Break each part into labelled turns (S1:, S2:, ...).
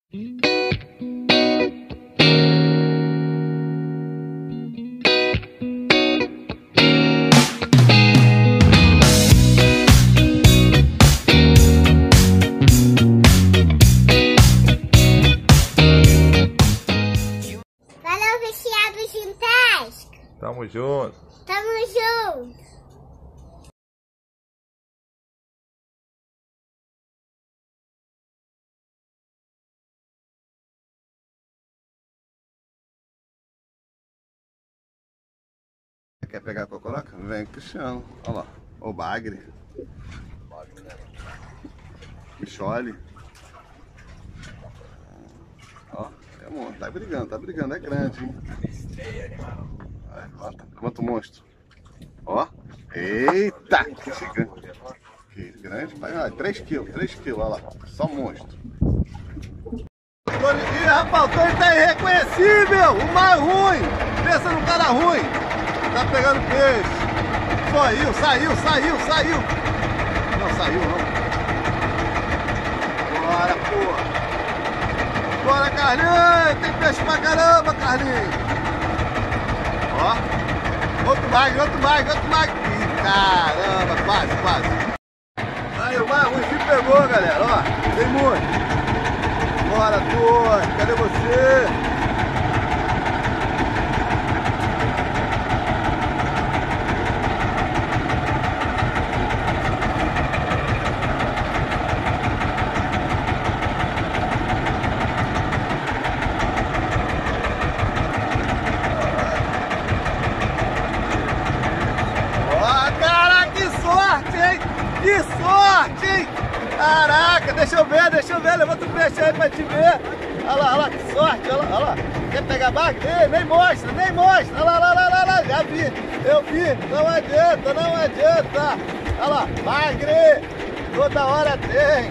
S1: Valeu, viciados em pesca.
S2: Tamo junto.
S1: Tamo junto.
S3: Quer pegar a cocoroca? Vem, Cristiano. Olha lá. O bagre. Michole. Ó, tá brigando, é grande, hein? Vai, levanta o monstro. Ó. Eita! Que gigante. Que grande, pai. 3 quilos, olha lá. Só monstro. Ih, rapaz, o Tony tá irreconhecível! O mais ruim! Pensa no cara ruim! Tá pegando peixe! Saiu! Não saiu, não. Bora, porra! Bora, Carlinhos! Tem peixe pra caramba, Carlinhos! Ó! Outro bagre! Ih, caramba! Quase! Aí, o mais ruim se pegou, galera! Ó, tem muito! Bora, Tony! Cadê você? Que sorte, hein? Caraca, deixa eu ver, levanta o peixe aí pra te ver. Olha lá, que sorte, olha lá. Quer pegar bagre? Nem mostra. Olha lá, já vi, eu vi, não adianta. Olha lá, bagre, toda hora tem.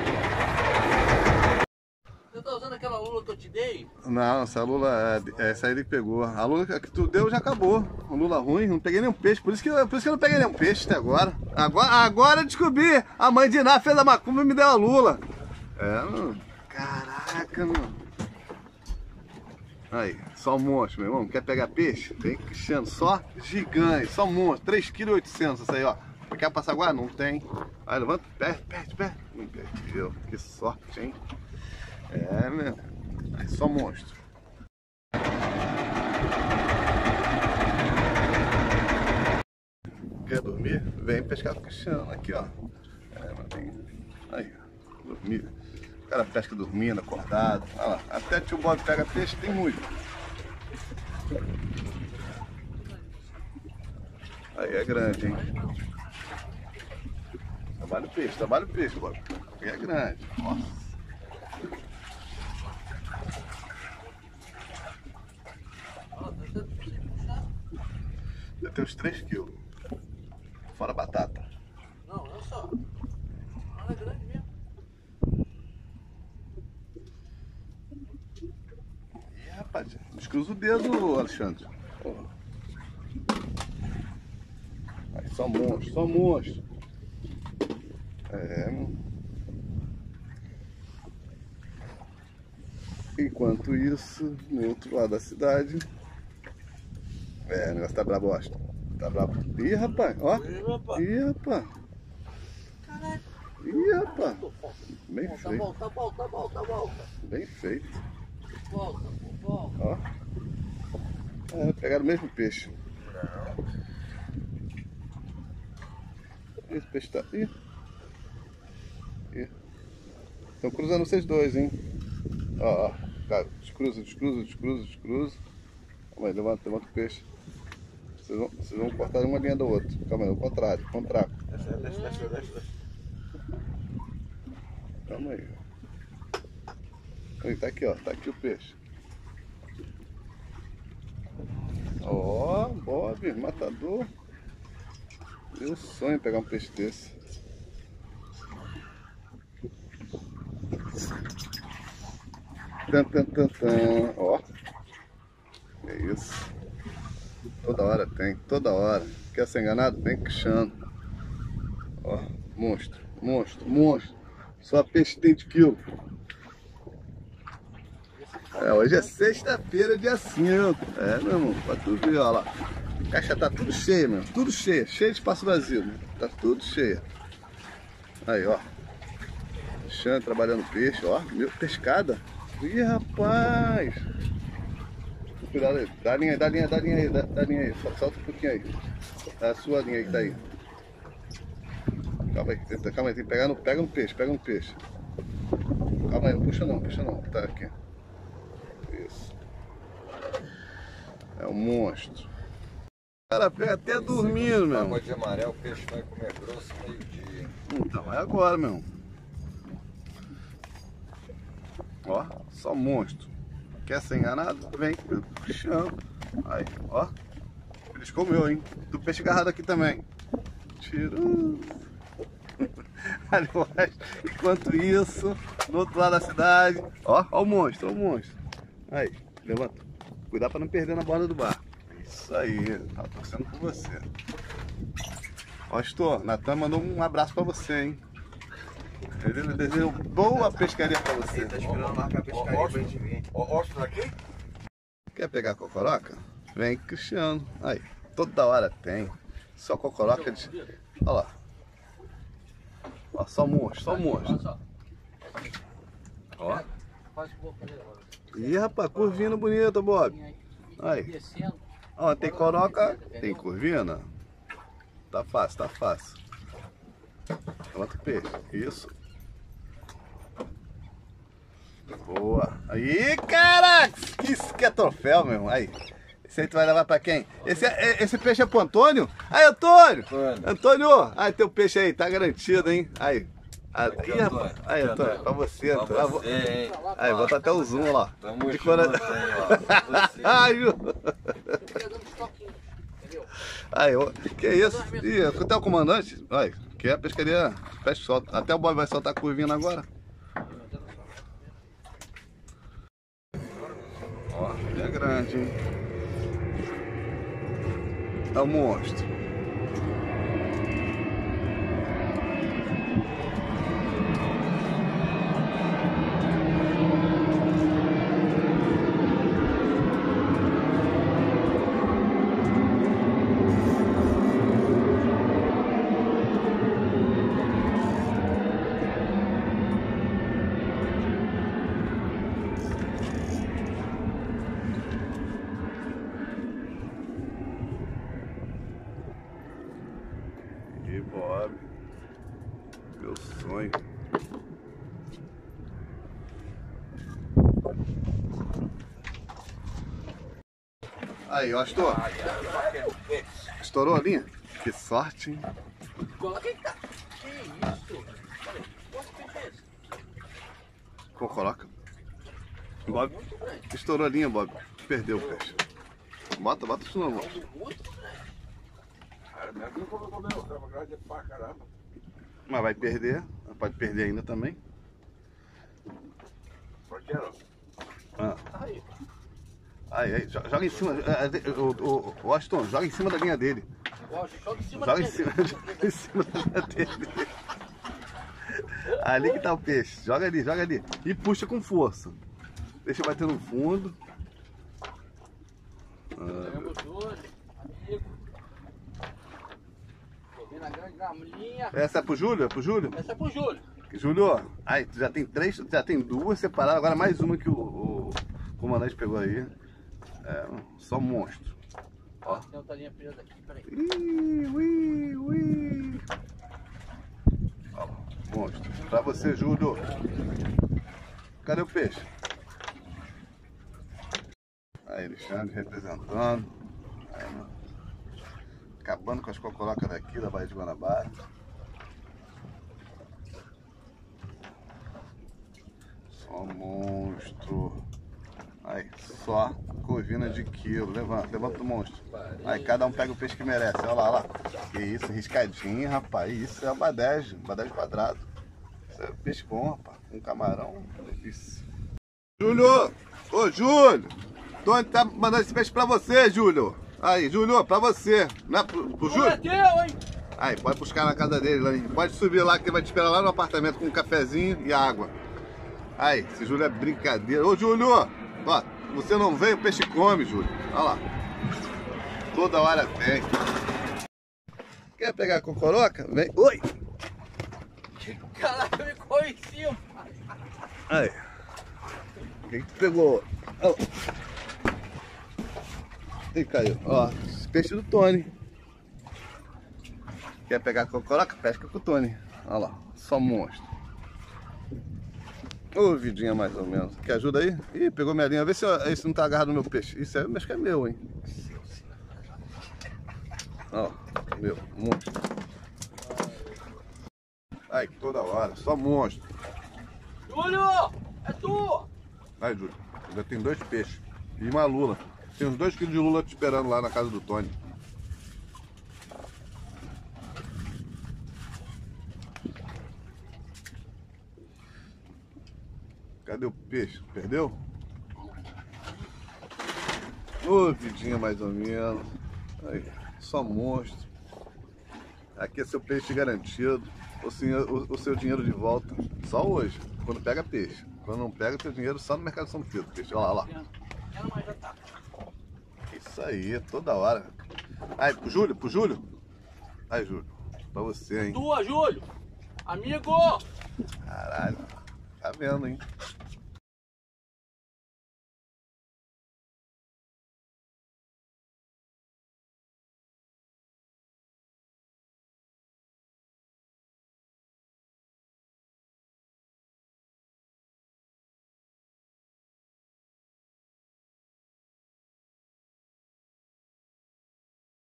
S4: Você tá usando aquela lula que eu te dei?
S3: Não, essa lula, essa aí ele pegou. A lula que tu deu já acabou. Uma lula ruim, não peguei nenhum peixe. Por isso que eu não peguei nenhum peixe até agora. Agora eu descobri. A mãe de Iná fez a macumba e me deu a lula. Mano. Caraca, mano. Aí, só monstro, meu irmão. Quer pegar peixe? Vem, Cristiano. Só gigante, só monstro. 3,8 kg isso aí, ó. Quer passar agora? Não tem. Aí, levanta, perde. Não perdeu. Que sorte, hein? Meu. É só monstro. Quer dormir? Vem pescar com o Cristiano. Aqui, ó. Aí, dormir. O cara pesca dormindo, acordado. Olha lá. Até tio Bob pega peixe, tem muito. Aí é grande, hein? Trabalha o peixe, Bob. Aí é grande. Nossa. Já tem uns 3 quilos. Fora batata.
S4: Não, olha só. Olha, é grande mesmo.
S3: Ih, rapaz, descruza o dedo, Alexandre. Aí, só monstro. Enquanto isso, no outro lado da cidade. O negócio tá brabosta. Tá brabo. Ih, rapaz, ó. Ih, rapaz. Bem feito.
S4: Tá bom.
S3: Bem feito.
S4: Volta.
S3: Ó. Pegaram o mesmo peixe. Esse peixe tá. Ih. Estão cruzando vocês dois, hein? Ó. Cara, descruza. Calma aí, levanta o peixe. Vocês vão cortar uma linha do outro. Calma aí, o contrário. Desce. Calma aí. Aí, tá aqui, ó. Tá aqui o peixe. Ó, Bob, matador. Meu sonho pegar um peixe desse. Ó. É isso. Toda hora tem, toda hora. Quer ser enganado? Vem Cristiano. Ó, monstro. Só peixe tem de quilo. Hoje é sexta-feira, dia 5. Meu irmão, pra tu ver, ó lá. A caixa tá tudo cheia, meu. Tudo cheia, cheia de espaço vazio, meu. Tá tudo cheia. Aí, ó. Xan trabalhando peixe, ó. Meu, pescada. Ih, rapaz. Cuidado aí. Dá a linha aí, dá a linha aí, dá a linha aí. Solta um pouquinho aí. É a sua linha aí que tá aí. Calma aí, tem que pegar no. Pega no peixe, pega no peixe. Calma aí, não puxa não, tá aqui. Isso. É um monstro. Cara, pega até dormindo, meu.
S2: Água de amarelo, o peixe vai comer grosso meio-dia.
S3: Então, é agora, meu. Ó, só monstro. Quer ser enganado? Vem, puxando. Aí, ó. Eles comeu, hein? Do peixe agarrado aqui também. Tirou. Aliás, enquanto isso, no outro lado da cidade, ó o monstro, ó o monstro. Aí, levanta. Cuidado pra não perder na borda do barco. Isso aí, tá torcendo por você. Ó, Estor, Natan mandou um abraço pra você, hein? Ele desejou boa pescaria pra você.
S2: Tá esperando marcar a pescaria pra gente vir. Ó, aqui?
S3: Quer pegar a cocoroca? Vem, Cristiano. Aí, toda hora tem. Só cocoroca de... Olha lá. Ó, só monstro, só monstro. Ó. Ih, rapaz, curvina bonita, Bob. Aí. Ó, tem coroca, tem curvina. Tá fácil, tá fácil. Levanta o peixe. Isso. Boa. Aí, caraca! Isso que é troféu, meu irmão. Aí. Esse aí tu vai levar pra quem? Esse peixe é pro Antônio? Aí, Antônio! Antônio! Aí, teu peixe aí, tá garantido, hein? Aí. Aí, rapaz. Aí, Antônio, pra você, Antônio.
S2: Pra você, hein?
S3: Aí, bota até o zoom lá.
S2: Tamo
S3: de
S2: junto, hein, ó.
S3: Ai, aí, ó. Que isso? Ih, até o comandante. Aí, que é a pescaria peixe solta. Até o Bob vai soltar a curvinha agora. Ó, é grande, hein? É um monstro. E Bob, meu sonho. Aí, ó, estourou. Estourou a linha? Que sorte, hein?
S4: Coloca aí, cara. Que isso? Quanto peixe é esse?
S3: Coloca. Bob, estourou a linha, Bob. Perdeu o peixe. Bota isso não, Bob. Mas vai perder, pode perder ainda também. Ah. Aí, joga em cima, o Washington, joga em cima da linha dele. Joga em cima da linha dele. Ali que tá o peixe, joga ali. E puxa com força. Deixa bater no fundo. Essa é pro Júlio?
S4: Essa é pro Júlio.
S3: Júlio, aí tu já tem duas separadas, agora mais uma que o comandante pegou aí. É, só monstro.
S4: Ó. Tem outra linha presa aqui, peraí.
S3: Ó, monstro. Pra você, Júlio. Cadê o peixe? Aí, Alexandre representando. Aí, acabando com as cocorocas daqui da Baía de Guanabara. Só monstro. Aí, só corvina de quilo. Levanta o monstro. Aí, cada um pega o peixe que merece. Olha lá. Que isso, riscadinho, rapaz. Isso é um badege quadrado. Isso é peixe bom, rapaz. Um camarão, delícia. Júlio! Ô, Júlio! Tony tá mandando esse peixe pra você, Júlio. Aí, Júlio, pra você. Não é pro Júlio?
S4: É teu, hein?
S3: Aí, pode buscar na casa dele lá. Pode subir lá que ele vai te esperar lá no apartamento com um cafezinho e água. Aí, esse Júlio é brincadeira. Ô, Júlio! Ó, você não vem, o peixe come, Júlio. Olha lá. Toda hora tem. Quer pegar com coroca? Vem. Oi!
S4: Caraca, me conheci.
S3: Aí. Quem que pegou? Ó. E caiu. Ó, esse peixe do Tony. Quer pegar com coroca? Pesca com o Tony. Olha lá, só monstro. Ô, vidinha mais ou menos. Quer ajuda aí? Ih, pegou minha linha. Vê se esse não tá agarrado no meu peixe. Isso aí, acho que é meu, hein? Ó, meu, monstro. Ai, toda hora, só monstro.
S4: Júlio, é tu.
S3: Ai, Júlio, já tem 2 peixes. E uma lula. Tem uns 2 quilos de lula te esperando lá na casa do Tony. Cadê o peixe? Perdeu? Ô, vidinha mais ou menos. Aí, só monstro. Aqui é seu peixe garantido. O seu dinheiro de volta. Só hoje, quando pega peixe. Quando não pega, teu dinheiro só no Mercado São Pedro. Peixe. Olha lá, olha lá. Isso aí, toda hora. Aí, pro Júlio, pro Júlio. Aí, Júlio. Pra você, hein?
S4: Tua, Júlio. Amigo.
S3: Caralho. Tá vendo, hein?